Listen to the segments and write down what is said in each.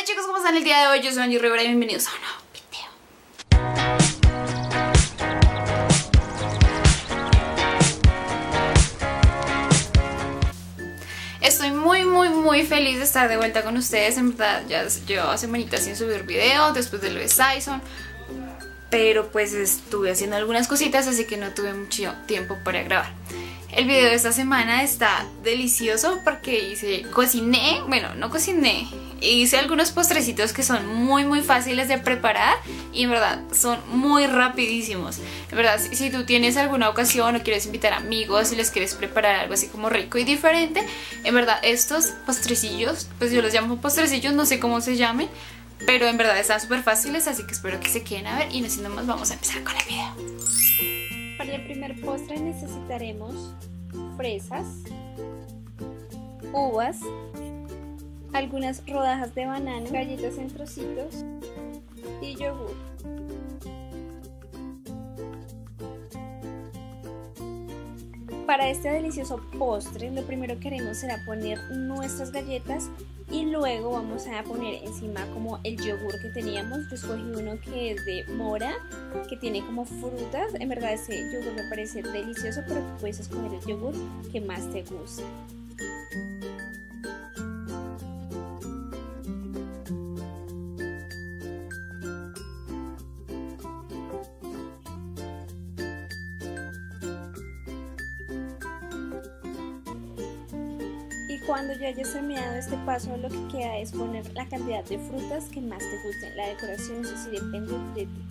Hola chicos, ¿cómo están el día de hoy? Yo soy Angie Rivera y bienvenidos a un nuevo video. Estoy muy feliz de estar de vuelta con ustedes. En verdad ya llevaba semanitas sin subir video después de lo de Saison, pero pues estuve haciendo algunas cositas, así que no tuve mucho tiempo para grabar. El video de esta semana está delicioso porque hice algunos postrecitos que son muy fáciles de preparar y en verdad son muy rapidísimos. En verdad, si tú tienes alguna ocasión o quieres invitar amigos y les quieres preparar algo así como rico y diferente, en verdad estos postrecillos, pues yo los llamo postrecillos, no sé cómo se llamen, pero en verdad están súper fáciles, así que espero que se queden a ver y no siendo más vamos a empezar con el video. Para el primer postre necesitaremos fresas, uvas, algunas rodajas de banano, galletas en trocitos y yogur. Para este delicioso postre lo primero que haremos será poner nuestras galletas y luego vamos a poner encima como el yogur que teníamos. Yo escogí uno que es de mora, que tiene como frutas. En verdad ese yogur me parece delicioso, pero tú puedes escoger el yogur que más te guste. Y cuando ya hayas terminado este paso, lo que queda es poner la cantidad de frutas que más te gusten. La decoración, eso sí, depende de ti.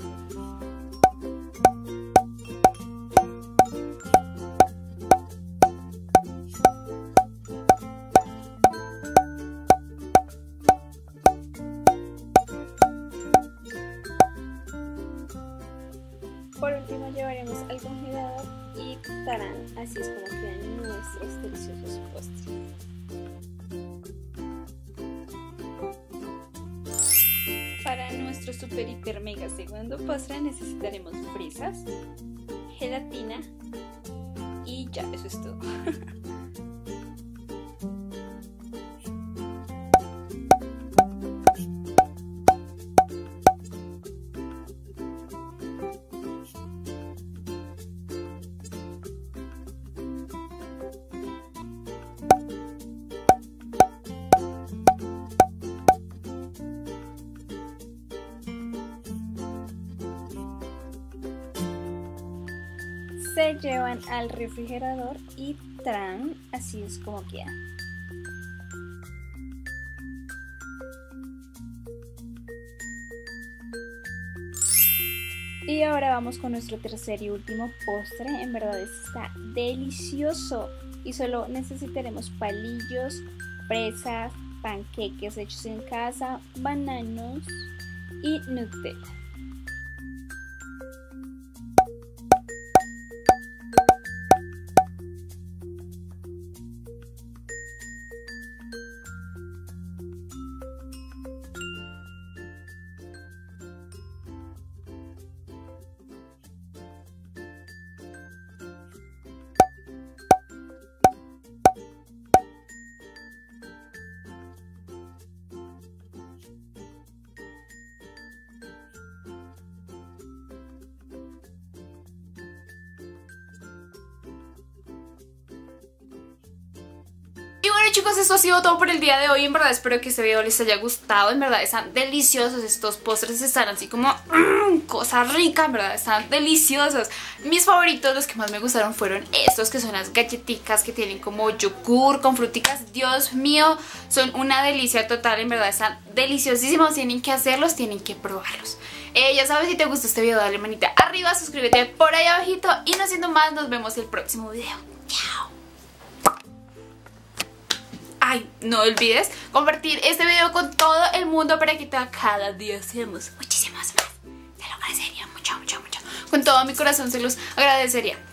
Por último llevaremos al congelador y tarán, así es como quedan nuestros deliciosos postres. Para nuestro super hiper mega segundo postre necesitaremos fresas, gelatina y ya, eso es todo. Se llevan al refrigerador y ¡tran! Así es como queda. Y ahora vamos con nuestro tercer y último postre. En verdad está delicioso y solo necesitaremos palillos, fresas, panqueques hechos en casa, bananos y Nutella. Bueno chicos, esto ha sido todo por el día de hoy. En verdad espero que este video les haya gustado. En verdad están deliciosos estos postres, están así como cosa rica, en verdad están deliciosos. Mis favoritos, los que más me gustaron fueron estos, que son las galletitas que tienen como yogur con fruticas. Dios mío, son una delicia total, en verdad están deliciosísimos. Tienen que hacerlos, tienen que probarlos. Ya sabes, si te gustó este video dale manita arriba, suscríbete por ahí abajito y no siendo más, nos vemos en el próximo video. Chao. Ay, no olvides compartir este video con todo el mundo para que cada día seamos muchísimos más. Te lo agradecería mucho. Con todo mi corazón se los agradecería.